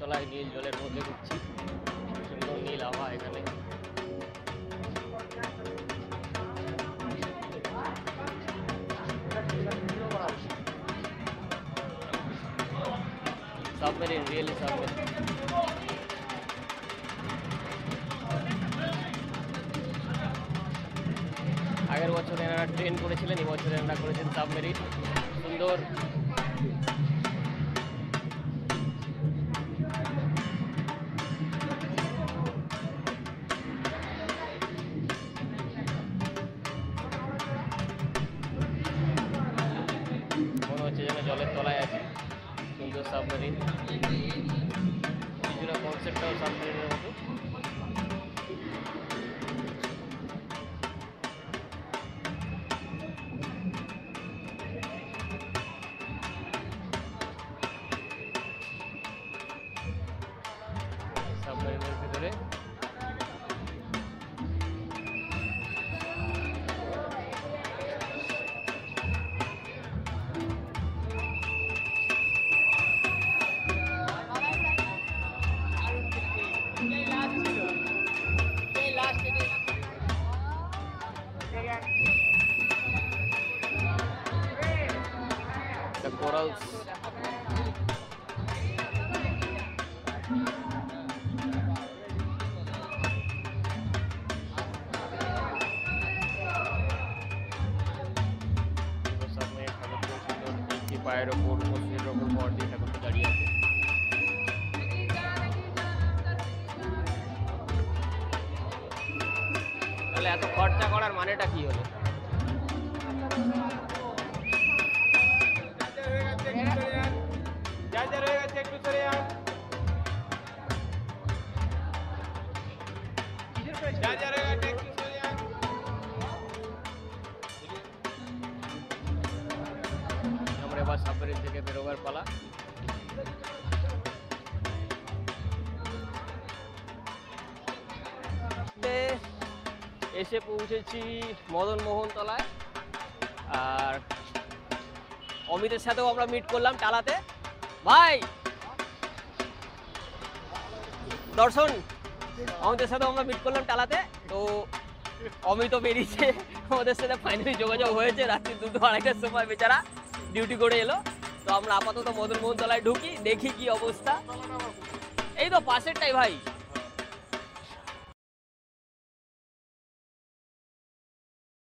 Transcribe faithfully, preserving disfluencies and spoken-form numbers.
তলায় নীল জলের মধ্যে ঘুরছি, সুন্দর নীল আভা এখানে। Submarine, really submarine. আগের বছর এনারা ট্রেন করেছিলেন, এবছর এনারা করেছেন সাবমেরিন। সুন্দর মনে হচ্ছে যেন জলের তলায় আছে। সুন্দর সাবমেরিন, কিছুটা কনসেপ্টটাও সাবমেরিনের মতো। সাবমেরিনের ভিতরে the corals. পায়ের ওপর মসজিদের ওপর ভর দিয়ে ঠাকুরটা দাঁড়িয়ে আছে। তাহলে এত খরচা করার মানেটা কি হলো? আমরা এবার সাবমেরিন থেকে বেরোবার পালা। এসে পৌঁছেছি মদন মোহন তলায়, আর অমিতের সাথেও আমরা মিট করলাম টালাতে। ভাই দর্শন, অমিতের সাথেও আমরা মিট করলাম টালাতে। তো অমিতও বেরিয়েছে, আমাদের সাথে ফাইনালি যোগাযোগ হয়েছে। রাত্রি দুটো আড়াইটার সময় বেচারা ডিউটি করে এলো। তো আমরা আপাতত মদন মোহন তলায় ঢুকি, দেখি কি অবস্থা। এই তো পাশেরটাই ভাই।